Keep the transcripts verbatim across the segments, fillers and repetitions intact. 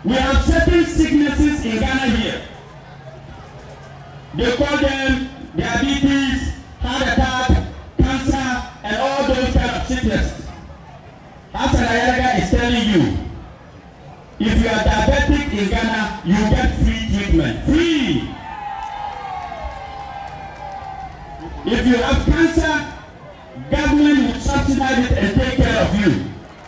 We have certain sicknesses in Ghana here. They call them diabetes, heart attack, cancer, and all those kind of sicknesses. As Ayariga is telling you, if you are diabetic in Ghana, you get free treatment. Free! If you have cancer, government will subsidize it and take care of you.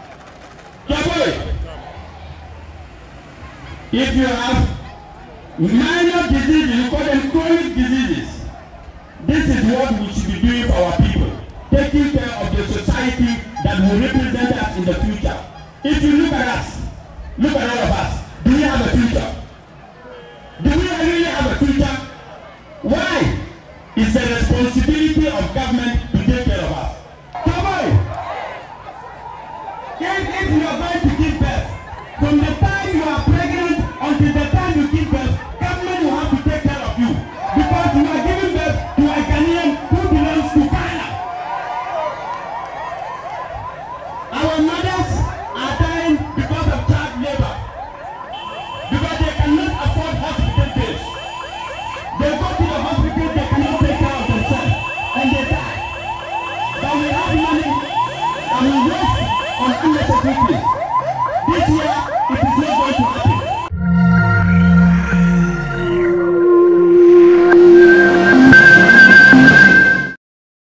If you have minor diseases, you call them chronic diseases, this is what we should be doing for our people. Taking care of the society that will represent us in the future. If you look at us, look at all of us.